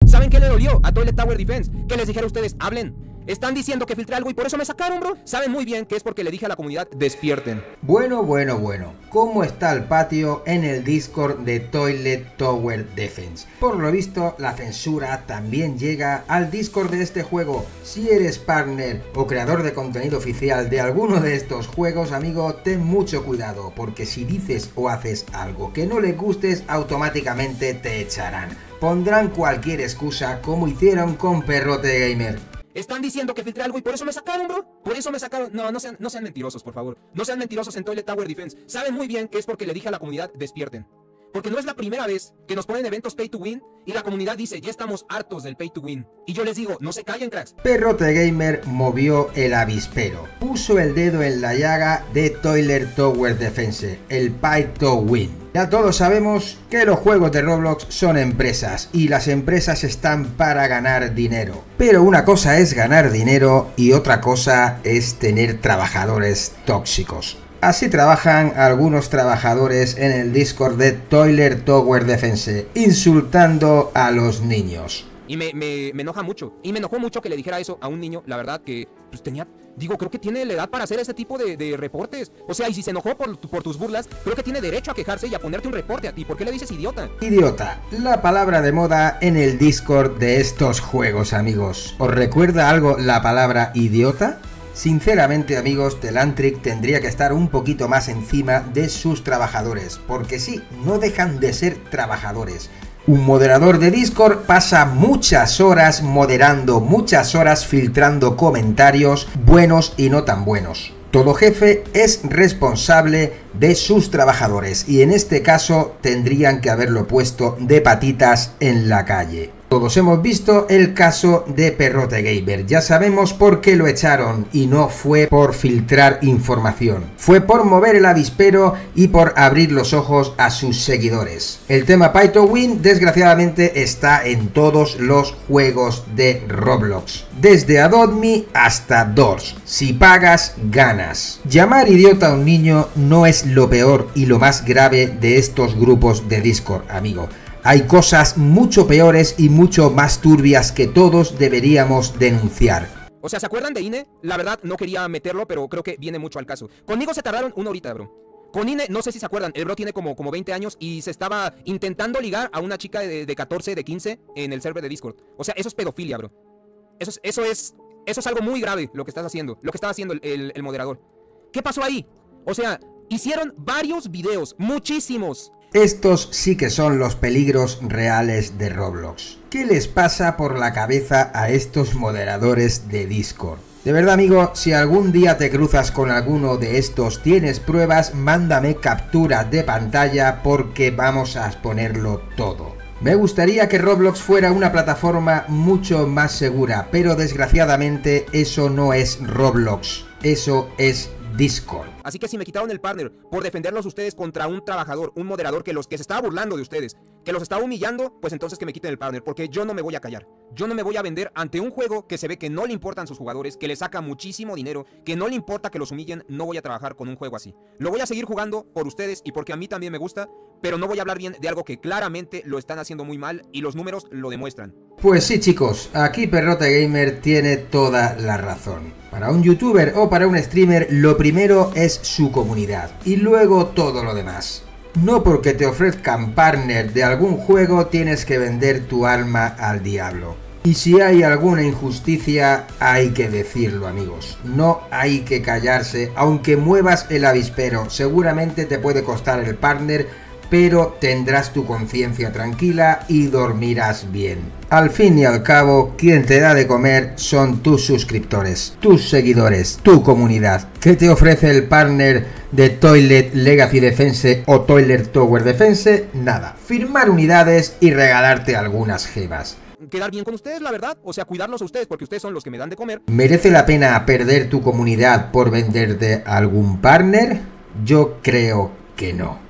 ¿Saben qué le dolió a Toilet Tower Defense? Que les dijera a ustedes, hablen. Están diciendo que filtré algo y por eso me sacaron, bro. Saben muy bien que es porque le dije a la comunidad, despierten. Bueno. ¿Cómo está el patio en el Discord de Toilet Tower Defense? Por lo visto, la censura también llega al Discord de este juego. Si eres partner o creador de contenido oficial de alguno de estos juegos, amigo, ten mucho cuidado, porque si dices o haces algo que no les gustes, automáticamente te echarán. Pondrán cualquier excusa, como hicieron con Perrote Gamer. Están diciendo que filtré algo y por eso me sacaron, bro. Por eso me sacaron. No sean mentirosos, por favor. No sean mentirosos en Toilet Tower Defense. Saben muy bien que es porque le dije a la comunidad, despierten. Porque no es la primera vez que nos ponen eventos pay to win y la comunidad dice, ya estamos hartos del pay to win. Y yo les digo, no se callen, cracks. Perrote Gamer movió el avispero. Puso el dedo en la llaga de Toilet Tower Defense, el pay to win. Ya todos sabemos que los juegos de Roblox son empresas y las empresas están para ganar dinero. Pero una cosa es ganar dinero y otra cosa es tener trabajadores tóxicos. Así trabajan algunos trabajadores en el Discord de Toilet Tower Defense, insultando a los niños. Y me enoja mucho. Y me enojó mucho que le dijera eso a un niño. La verdad que pues tenía... Digo, creo que tiene la edad para hacer ese tipo de reportes. O sea, y si se enojó por tus burlas, creo que tiene derecho a quejarse y a ponerte un reporte a ti. ¿Por qué le dices idiota? Idiota, la palabra de moda en el Discord de estos juegos, amigos. ¿Os recuerda algo la palabra idiota? Sinceramente, amigos, Telantric tendría que estar un poquito más encima de sus trabajadores, porque sí, no dejan de ser trabajadores. Un moderador de Discord pasa muchas horas moderando, muchas horas filtrando comentarios buenos y no tan buenos. Todo jefe es responsable de sus trabajadores y en este caso tendrían que haberlo puesto de patitas en la calle. Todos hemos visto el caso de Perrote Gamer, ya sabemos por qué lo echaron y no fue por filtrar información, fue por mover el avispero y por abrir los ojos a sus seguidores. El tema Pay to Win desgraciadamente está en todos los juegos de Roblox, desde Adopt Me hasta Doors. Si pagas, ganas. Llamar idiota a un niño no es lo peor y lo más grave de estos grupos de Discord, amigo. Hay cosas mucho peores y mucho más turbias que todos deberíamos denunciar. O sea, ¿se acuerdan de INE? La verdad no quería meterlo, pero creo que viene mucho al caso. Conmigo se tardaron una horita, bro. Con INE, no sé si se acuerdan, el bro tiene como 20 años y se estaba intentando ligar a una chica de 14, de 15 en el server de Discord. O sea, eso es pedofilia, bro. Eso es algo muy grave lo que estás haciendo, lo que estaba haciendo el moderador. ¿Qué pasó ahí? O sea, hicieron varios videos, muchísimos. Estos sí que son los peligros reales de Roblox. ¿Qué les pasa por la cabeza a estos moderadores de Discord? De verdad, amigo, si algún día te cruzas con alguno de estos, tienes pruebas, mándame captura de pantalla porque vamos a exponerlo todo. Me gustaría que Roblox fuera una plataforma mucho más segura, pero desgraciadamente eso no es Roblox, eso es Discord. Así que si me quitaron el partner por defenderlos ustedes contra un trabajador, un moderador que se estaba burlando de ustedes, que los estaba humillando, pues entonces que me quiten el partner, porque yo no me voy a callar. Yo no me voy a vender ante un juego que se ve que no le importan sus jugadores, que le saca muchísimo dinero, que no le importa que los humillen. No voy a trabajar con un juego así. Lo voy a seguir jugando por ustedes y porque a mí también me gusta, pero no voy a hablar bien de algo que claramente lo están haciendo muy mal y los números lo demuestran. Pues sí, chicos, aquí Perrote Gamer tiene toda la razón. Para un youtuber o para un streamer, lo primero es su comunidad y luego todo lo demás. No porque te ofrezcan partner de algún juego tienes que vender tu alma al diablo. Y si hay alguna injusticia, hay que decirlo, amigos. No hay que callarse, aunque muevas el avispero. Seguramente te puede costar el partner, pero tendrás tu conciencia tranquila y dormirás bien. Al fin y al cabo, quien te da de comer son tus suscriptores, tus seguidores, tu comunidad. ¿Qué te ofrece el partner de Toilet Legacy Defense o Toilet Tower Defense? Nada, firmar unidades y regalarte algunas gemas. Quedar bien con ustedes, la verdad, o sea, cuidarlos a ustedes porque ustedes son los que me dan de comer. ¿Merece la pena perder tu comunidad por venderte algún partner? Yo creo que no.